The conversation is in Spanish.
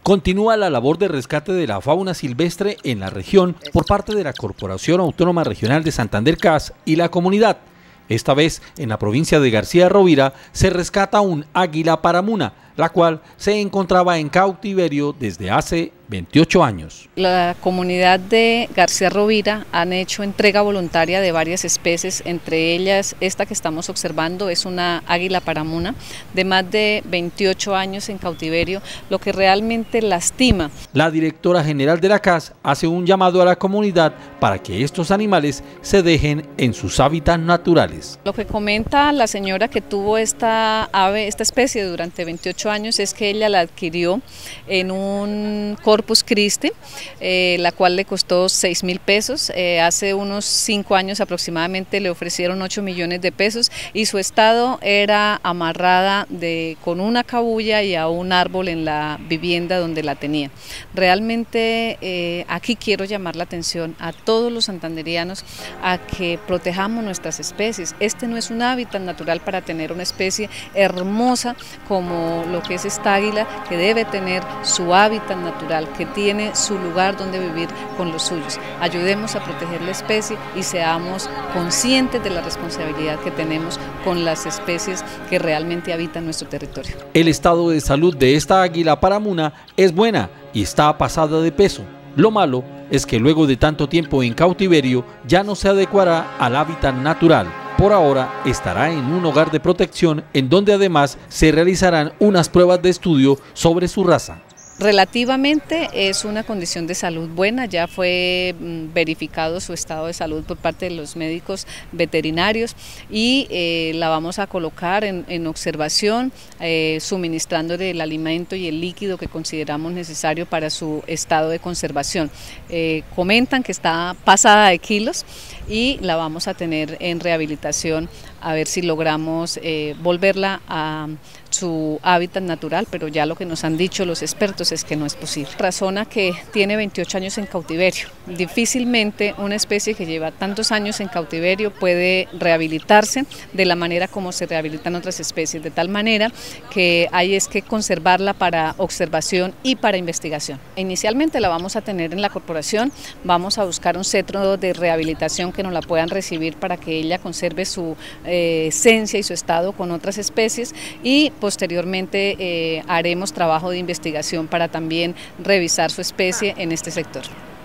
Continúa la labor de rescate de la fauna silvestre en la región por parte de la Corporación Autónoma Regional de Santander CAS y la comunidad. Esta vez, en la provincia de García Rovira, se rescata un águila paramuna, la cual se encontraba en cautiverio desde hace 28 años. La comunidad de García Rovira han hecho entrega voluntaria de varias especies, entre ellas esta que estamos observando es una águila paramuna de más de 28 años en cautiverio, lo que realmente lastima. La directora general de la CAS hace un llamado a la comunidad para que estos animales se dejen en sus hábitats naturales. Lo que comenta la señora que tuvo esta ave, esta especie durante 28 años es que ella la adquirió en un Corpus Christi, la cual le costó 6.000 pesos, hace unos 5 años aproximadamente le ofrecieron 8 millones de pesos y su estado era amarrada con una cabulla y a un árbol en la vivienda donde la tenía. Realmente aquí quiero llamar la atención a todos los santanderianos a que protejamos nuestras especies. Este no es un hábitat natural para tener una especie hermosa como lo que es esta águila, que debe tener su hábitat natural, que tiene su lugar donde vivir con los suyos. Ayudemos a proteger la especie y seamos conscientes de la responsabilidad que tenemos con las especies que realmente habitan nuestro territorio. El estado de salud de esta águila paramuna es buena y está pasada de peso. Lo malo es que luego de tanto tiempo en cautiverio ya no se adecuará al hábitat natural. Por ahora estará en un hogar de protección en donde además se realizarán unas pruebas de estudio sobre su raza. Relativamente es una condición de salud buena, ya fue verificado su estado de salud por parte de los médicos veterinarios y la vamos a colocar en observación, suministrándole el alimento y el líquido que consideramos necesario para su estado de conservación. Comentan que está pasada de kilos y la vamos a tener en rehabilitación a ver si logramos volverla a su hábitat natural, pero ya lo que nos han dicho los expertos es que no es posible. Razona que tiene 28 años en cautiverio. Difícilmente una especie que lleva tantos años en cautiverio puede rehabilitarse de la manera como se rehabilitan otras especies, de tal manera que hay es que conservarla para observación y para investigación. Inicialmente la vamos a tener en la corporación, vamos a buscar un centro de rehabilitación que nos la puedan recibir para que ella conserve su esencia y su estado con otras especies y posteriormente haremos trabajo de investigación para también revisar su especie en este sector.